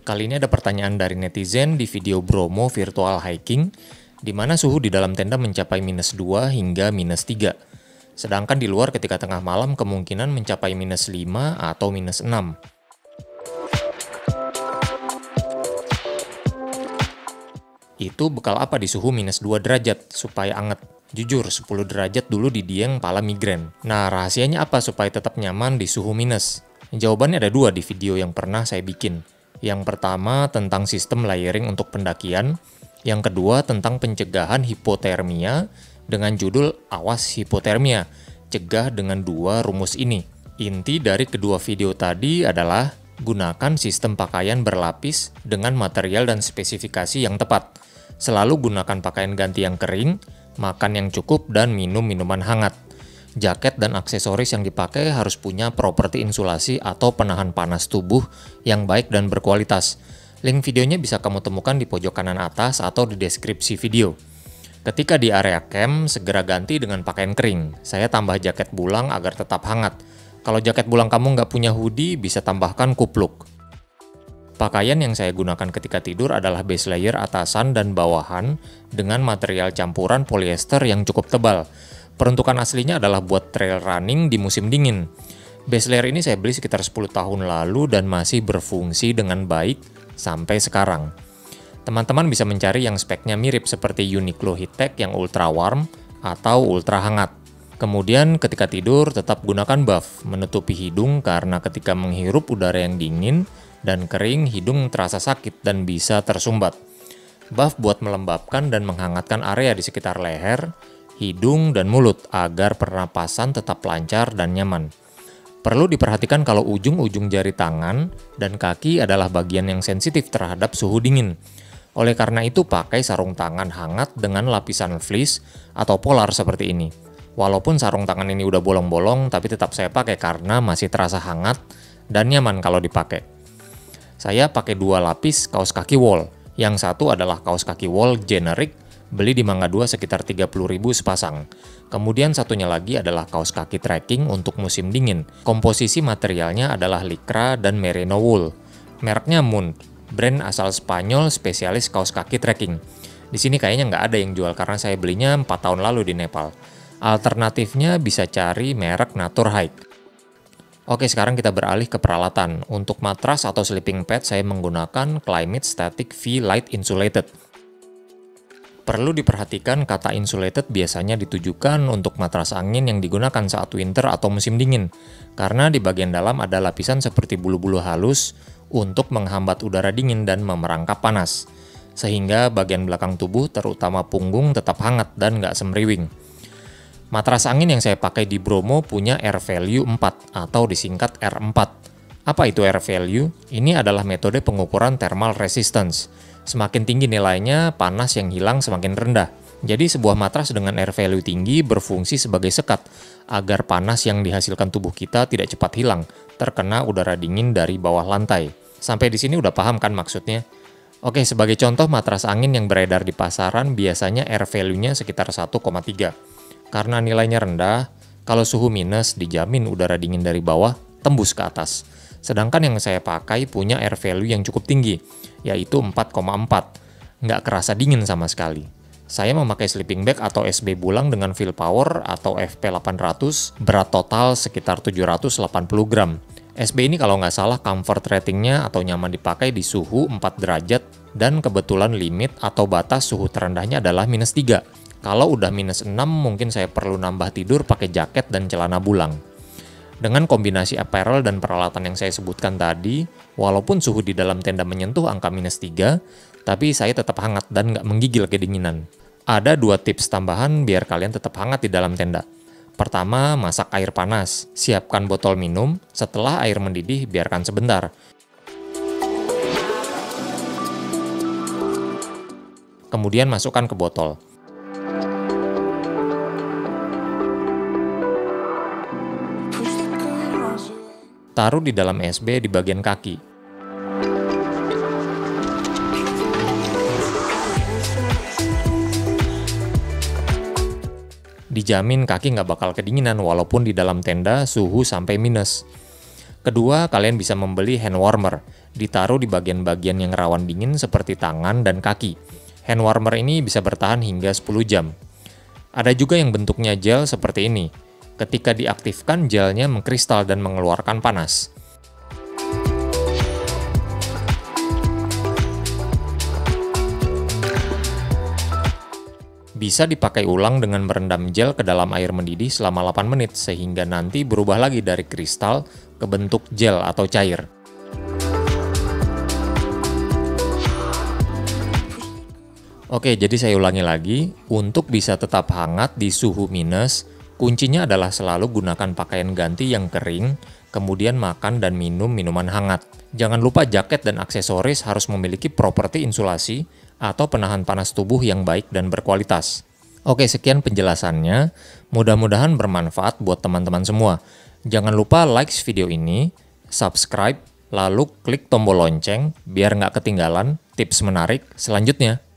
Kali ini ada pertanyaan dari netizen di video Bromo virtual hiking, di mana suhu di dalam tenda mencapai -2 hingga -3. Sedangkan di luar ketika tengah malam kemungkinan mencapai -5 atau -6. Itu bekal apa di suhu -2 derajat supaya anget? Jujur, 10 derajat dulu di Dieng pala migrain. Nah, rahasianya apa supaya tetap nyaman di suhu minus? Jawabannya ada 2 di video yang pernah saya bikin. Yang pertama tentang sistem layering untuk pendakian, yang kedua tentang pencegahan hipotermia dengan judul Awas Hipotermia, cegah dengan 2 rumus ini. Inti dari kedua video tadi adalah gunakan sistem pakaian berlapis dengan material dan spesifikasi yang tepat. Selalu gunakan pakaian ganti yang kering, makan yang cukup, dan minum minuman hangat. Jaket dan aksesoris yang dipakai harus punya properti insulasi atau penahan panas tubuh yang baik dan berkualitas. Link videonya bisa kamu temukan di pojok kanan atas atau di deskripsi video. Ketika di area camp, segera ganti dengan pakaian kering. Saya tambah jaket bulang agar tetap hangat. Kalau jaket bulang kamu nggak punya hoodie, bisa tambahkan kupluk. Pakaian yang saya gunakan ketika tidur adalah base layer atasan dan bawahan dengan material campuran polyester yang cukup tebal. Peruntukan aslinya adalah buat trail running di musim dingin. Base layer ini saya beli sekitar 10 tahun lalu dan masih berfungsi dengan baik sampai sekarang. Teman-teman bisa mencari yang speknya mirip seperti Uniqlo Heattech yang ultra warm atau ultra hangat. Kemudian ketika tidur tetap gunakan buff, menutupi hidung karena ketika menghirup udara yang dingin dan kering, hidung terasa sakit dan bisa tersumbat. Buff buat melembabkan dan menghangatkan area di sekitar leher, hidung, dan mulut agar pernapasan tetap lancar dan nyaman. Perlu diperhatikan kalau ujung-ujung jari tangan dan kaki adalah bagian yang sensitif terhadap suhu dingin. Oleh karena itu pakai sarung tangan hangat dengan lapisan fleece atau polar seperti ini. Walaupun sarung tangan ini udah bolong-bolong, tapi tetap saya pakai karena masih terasa hangat dan nyaman kalau dipakai. Saya pakai 2 lapis kaos kaki wol. Yang satu adalah kaos kaki wol generic, beli di Mangga 2 sekitar 30.000 sepasang. Kemudian satunya lagi adalah kaos kaki trekking untuk musim dingin. Komposisi materialnya adalah lycra dan merino wool. Mereknya Munt, brand asal Spanyol spesialis kaos kaki trekking. Di sini kayaknya nggak ada yang jual karena saya belinya 4 tahun lalu di Nepal. Alternatifnya bisa cari merek Naturhike. Oke, sekarang kita beralih ke peralatan. Untuk matras atau sleeping pad saya menggunakan Climate Static V Light Insulated. Perlu diperhatikan kata insulated biasanya ditujukan untuk matras angin yang digunakan saat winter atau musim dingin, karena di bagian dalam ada lapisan seperti bulu-bulu halus untuk menghambat udara dingin dan memerangkap panas, sehingga bagian belakang tubuh terutama punggung tetap hangat dan nggak semriwing. Matras angin yang saya pakai di Bromo punya Air Value 4 atau disingkat R4. Apa itu Air Value? Ini adalah metode pengukuran thermal resistance. Semakin tinggi nilainya, panas yang hilang semakin rendah. Jadi sebuah matras dengan air value tinggi berfungsi sebagai sekat, agar panas yang dihasilkan tubuh kita tidak cepat hilang, terkena udara dingin dari bawah lantai. Sampai di sini udah paham kan maksudnya? Oke, sebagai contoh matras angin yang beredar di pasaran biasanya air value-nya sekitar 1,3. Karena nilainya rendah, kalau suhu minus dijamin udara dingin dari bawah tembus ke atas. Sedangkan yang saya pakai punya air value yang cukup tinggi, yaitu 4,4. Nggak kerasa dingin sama sekali. Saya memakai sleeping bag atau SB bulang dengan Feel Power atau FP800, berat total sekitar 780 gram. SB ini kalau nggak salah comfort ratingnya atau nyaman dipakai di suhu 4 derajat, dan kebetulan limit atau batas suhu terendahnya adalah -3. Kalau udah -6 mungkin saya perlu nambah tidur pakai jaket dan celana bulang. Dengan kombinasi apparel dan peralatan yang saya sebutkan tadi, walaupun suhu di dalam tenda menyentuh angka -3, tapi saya tetap hangat dan nggak menggigil kedinginan. Ada 2 tips tambahan biar kalian tetap hangat di dalam tenda. Pertama, masak air panas. Siapkan botol minum, setelah air mendidih biarkan sebentar. Kemudian masukkan ke botol. Taruh di dalam SB di bagian kaki. Dijamin kaki nggak bakal kedinginan walaupun di dalam tenda suhu sampai minus. Kedua, kalian bisa membeli hand warmer, ditaruh di bagian-bagian yang rawan dingin seperti tangan dan kaki. Hand warmer ini bisa bertahan hingga 10 jam. Ada juga yang bentuknya gel seperti ini. Ketika diaktifkan, gelnya mengkristal dan mengeluarkan panas. Bisa dipakai ulang dengan merendam gel ke dalam air mendidih selama 8 menit, sehingga nanti berubah lagi dari kristal ke bentuk gel atau cair. Oke, jadi saya ulangi lagi, untuk bisa tetap hangat di suhu minus, kuncinya adalah selalu gunakan pakaian ganti yang kering, kemudian makan dan minum minuman hangat. Jangan lupa jaket dan aksesoris harus memiliki properti insulasi atau penahan panas tubuh yang baik dan berkualitas. Oke, sekian penjelasannya. Mudah-mudahan bermanfaat buat teman-teman semua. Jangan lupa like video ini, subscribe, lalu klik tombol lonceng biar nggak ketinggalan tips menarik selanjutnya.